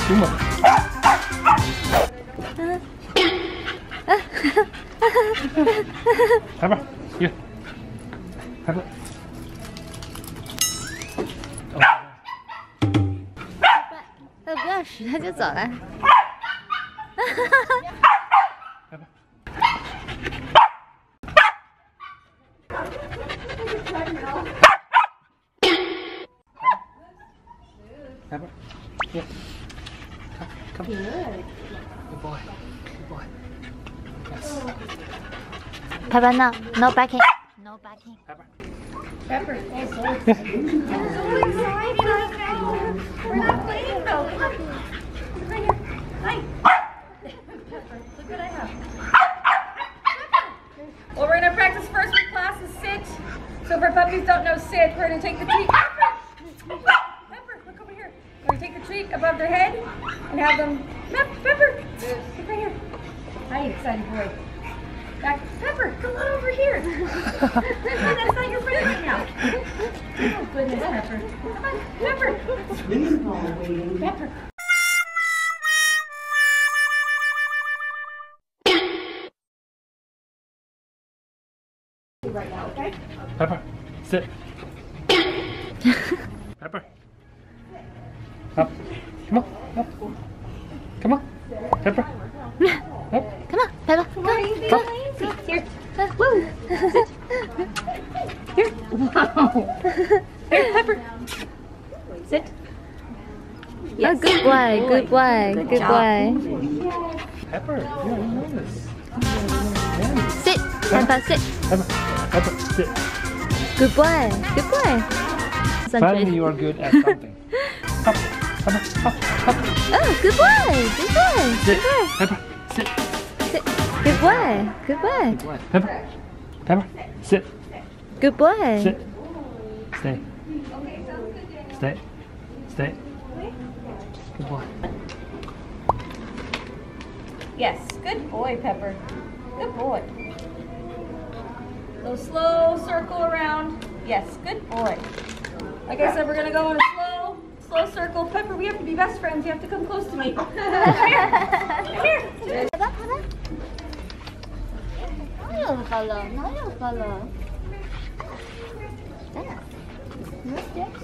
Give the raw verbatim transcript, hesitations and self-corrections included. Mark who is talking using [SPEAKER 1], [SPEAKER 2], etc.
[SPEAKER 1] Suma. Pepper, here. Pepper. Oh.
[SPEAKER 2] 他不要使，他就走了。
[SPEAKER 1] Pepper, here. Come, come. Good boy. Good boy. Yes.
[SPEAKER 2] Pepper, no, no backing, no backing.
[SPEAKER 1] Pepper.
[SPEAKER 3] Pepper, oh, so excited. I'm so excited right now. We're not playing though. Come on. Right here. Hi. Pepper, look what I have. Well, we're going to practice first with class is sit. So if our puppies don't know sit, we're going to take the treat. Pepper, Pepper, look over here. We're going to take the treat above their head and have them, Pepper, look right here. Hi, excited boy. Back. Pepper, come on over here. That's not your friend right now. Oh goodness, Pepper. Come on, Pepper. Pepper. Right now, okay?
[SPEAKER 1] Pepper, sit. Pepper. Up. Come on. Up. Come on. Pepper. Up.
[SPEAKER 2] Come on, Pepper.
[SPEAKER 3] Come on, easy. Come on, easy. Here. Woo. Sit. Here. Wow. Here, Pepper. Sit.
[SPEAKER 2] Yes. Oh, good boy, good boy,
[SPEAKER 3] Good
[SPEAKER 2] good
[SPEAKER 3] job.
[SPEAKER 2] boy.
[SPEAKER 1] Pepper, you don't know this.
[SPEAKER 2] Sit, Pepper, sit.
[SPEAKER 1] Pepper, Pepper, sit.
[SPEAKER 2] Good boy, good boy.
[SPEAKER 1] Finally, you are good at something. Up, Pepper, up, up.
[SPEAKER 2] Oh, good boy, good boy,
[SPEAKER 1] Sit.
[SPEAKER 2] good boy.
[SPEAKER 1] Pepper, sit.
[SPEAKER 2] Sit. Good boy, good boy,
[SPEAKER 1] Pepper, Pepper, sit.
[SPEAKER 2] good boy.
[SPEAKER 1] Sit. Stay. Stay. Stay. Good boy.
[SPEAKER 3] Yes, good boy, Pepper. Good boy. Go slow circle around. Yes, good boy. Like I said, we're gonna go in a slow, slow circle. Pepper, we have to be best friends. You have to come close to me. Come here. Come here.
[SPEAKER 2] Pepper, Pepper.哪有color？哪有color？真的？没结束。